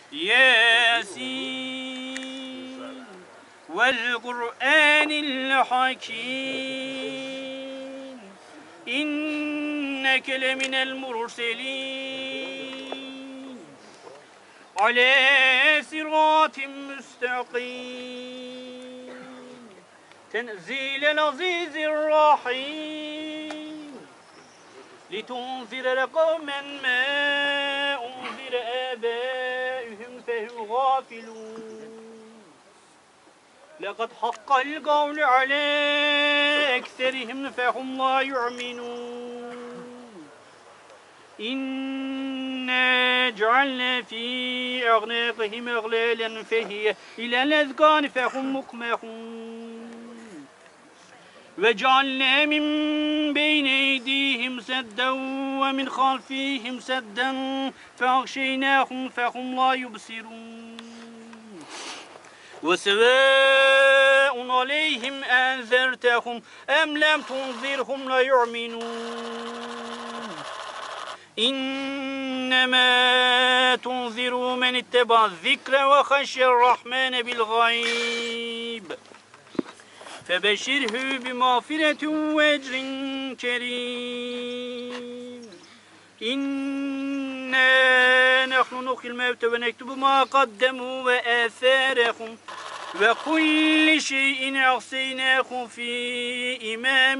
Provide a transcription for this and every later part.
Yasin vel Kur'anil hakim. İnneke leminel murselin. Ala siratim müstakim. Tenzilel azizir rahim. لِتُنْذِرَ قَوْمًا مَا أُنْذِرَ آبَاؤُهُمْ فَهُمْ غَافِلُونَ لَقَدْ حَقَّ الْقَوْلُ عَلَى أَكْثَرِهِمْ فَهُمْ لَا يُؤْمِنُونَ إِنَّا جَعَلْنَا فِي أَعْنَاقِهِمْ أَغْلَالًا فَهِيَ إِلَى الْأَذْقَانِ فَهُمْ مُقْمَحُونَ وَجَعَلْنَا مِنْ بَيْنِ أَيْدِيهِمْ سَدًّا وَمِنْ خَلْفِهِمْ سَدًّا فَأَغْشَيْنَاهُمْ فَهُمْ لَا يُبْصِرُونَ وَسَوَاءٌ عَلَيْهِمْ أَنذَرْتَهُمْ أَمْ لَمْ تُنذِرْهُمْ لَا يُؤْمِنُونَ إِنَّمَا تُنذِرُ مَنِ اتَّبَعَ الذِّكْرَ وَخَشِيَ الرَّحْمَنَ بِالْغَيْبِ فَبَشِّرْهُ بِمَغْفِرَةٍ وَأَجْرٍ كَرِيمٍ إِنَّا نَحْنُ نُحْيِي الْمَوْتَى وَنَكْتُبُ مَا قَدَّمُوا وَآثَارَهُمْ وَكُلَّ شَيْءٍ أَحْصَيْنَاهُ فِي إِمَامٍ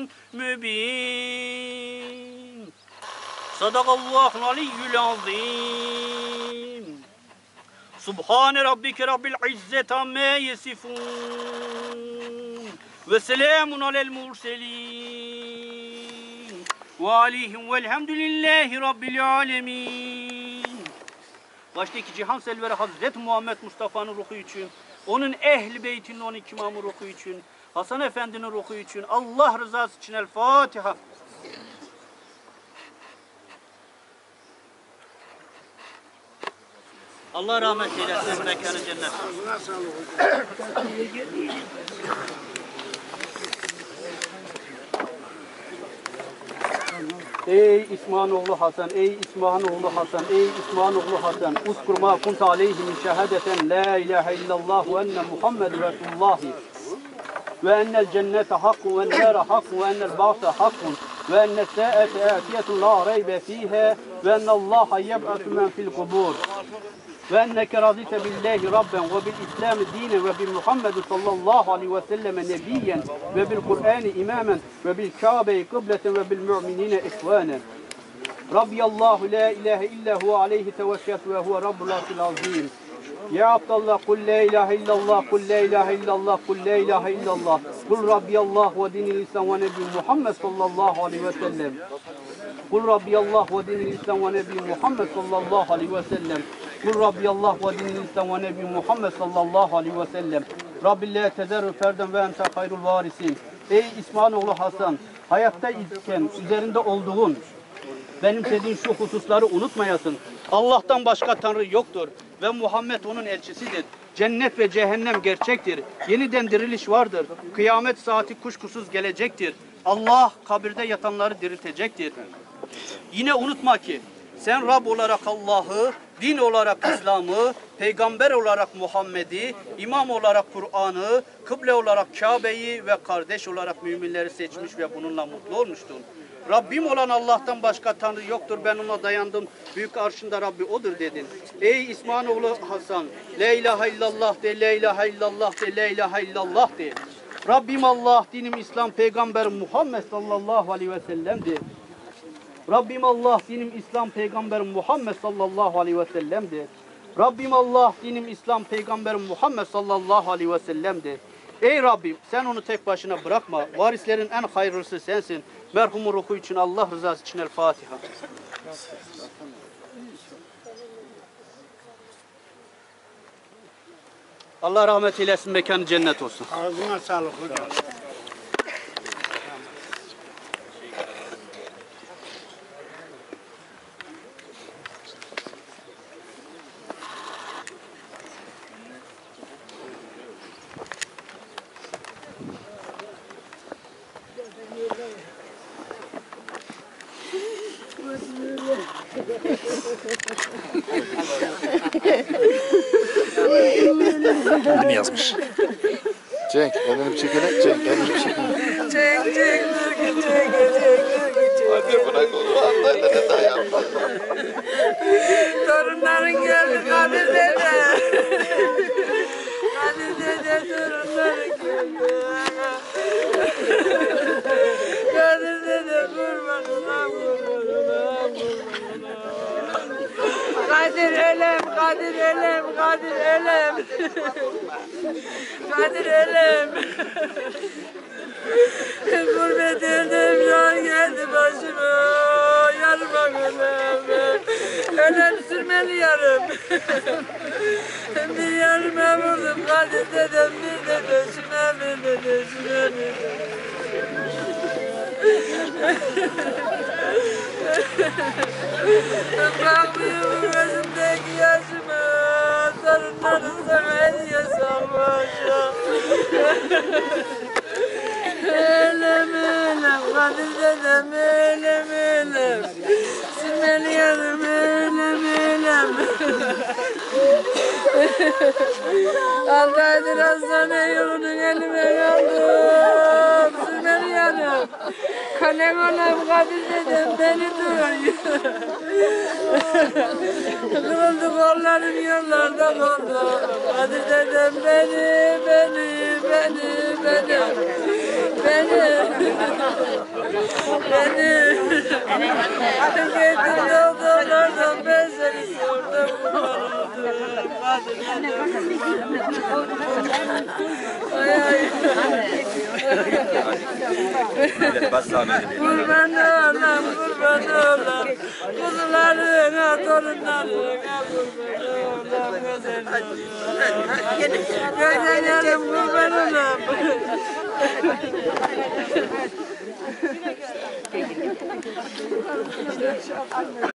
مُبِينٍ صَدَقَ اللّٰهُ الْعَلِيُّ الْعَظِيمُ Subhane Rabbike Rabbil İzzet amme yesifun ve selamun alel murselin ve aleyhim velhamdülillahi Rabbil alemin. Baştaki cihan selveri Hazreti Muhammed Mustafa'nın ruhu için, onun ehli beytinin 12 imamı ruhu için, Hasan Efendi'nin ruhu için, Allah rızası için El Fatiha. Allah rahmet eylesin, mekanı cennet. Ey İsmailoğlu Hasan, ey İsmailoğlu Hasan, ey İsmailoğlu Hasan. Uzkur ma kunte aleyhim şehadeten la ilahe illallah ve enne Muhammed Resulullah. Ve ennel cennete hakkun ve nâre hakkun ve ennel ba'se hakkun ve ennel sâete âtiyetun la reybe fîhâ ve ennallâhe yeb'atü men fil kubur. Ve enneke razite billahi rabben ve bil İslam dinen ve bil Muhammed sallallahu aleyhi ve sellem nebiyyen ve bil Kur'an imamen ve bil Kabe'yi kıbleten ve bil müminine ihvanen. Rabbiyallahu la ilahe illa huve aleyhi tevekkeltu ve huve rabbul arşil azim. Ya Abdallah kul la ilahe illallah kul la ilahe illallah kul la ilahe illallah kul Rabbiyallah ve dinil İslam ve nebi Muhammed sallallahu aleyhi ve sellem. Kul Rabbiyallah ve dinil İslam ve nebi Muhammed sallallahu aleyhi ve sellem. Kul Rabbiyallah ve dinil İslam ve nebi Muhammed sallallahu aleyhi ve sellem. Rabbi la tezerru ferden ve ente hayrul varisin. Ey İsmailoğlu Hasan, hayatta iken üzerinde olduğun, benimsediğin şu hususları unutmayasın. Allah'tan başka Tanrı yoktur ve Muhammed onun elçisidir. Cennet ve cehennem gerçektir. Yeniden diriliş vardır. Kıyamet saati kuşkusuz gelecektir. Allah kabirde yatanları diriltecektir. Yine unutma ki sen Rab olarak Allah'ı, din olarak İslam'ı, peygamber olarak Muhammed'i, imam olarak Kur'an'ı, kıble olarak Kabe'yi ve kardeş olarak müminleri seçmiş ve bununla mutlu olmuştun. Rabbim olan Allah'tan başka Tanrı yoktur, ben ona dayandım, büyük arşında Rabbi odur dedin. Ey İsmailoğlu Hasan, la ilahe illallah de, la ilahe illallah de, la ilahe illallah de. Rabbim Allah, dinim İslam, peygamberim Muhammed sallallahu aleyhi ve sellem'di. Rabbim Allah, dinim İslam, peygamberim Muhammed sallallahu aleyhi ve sellem'di. Rabbim Allah, dinim İslam, peygamberim Muhammed sallallahu aleyhi ve sellem'di. Ey Rabbim, sen onu tek başına bırakma. Varislerin en hayırlısı sensin. Merhumun ruhu için, Allah rızası için El Fatiha. Allah rahmet eylesin, mekanı cennet olsun. Ağzına sağlık hocam. Kendini yazmış. Cenk, elini bir çekelim. Cenk, elini bir çekelim. Çek. Hadi bırak onu. Anlayın da yapma. Torunların geldi Kadir dede. Kadir dede torunların geldi. Kadir dede kurbanına. Kadir elem. Kadir elem. Gurbet elde bir an geldi başıma. Yarıma ölem. Ölem sürmeli yarım. Bir yarıma vurdum Kadir dedem bir dedesine. Bakmıyorum gözümdeki yaşıma. Torunların sana hediye savaşa. Elem Kadir dedem elem. Sürmeli yarım elem. 6 aydır hastane yolunun elime kaldım. Sürmeli yarım. Kalem olam Kadir dedem beni duyuyor. Kırıldı kollarım yollarda kaldı. Kadir dedem beni. Getir doktorlardan ben seni sordum. Ay. Kurban olam. Kuzularına, torunlarına kurban olam. Güzel yarım kurban olam.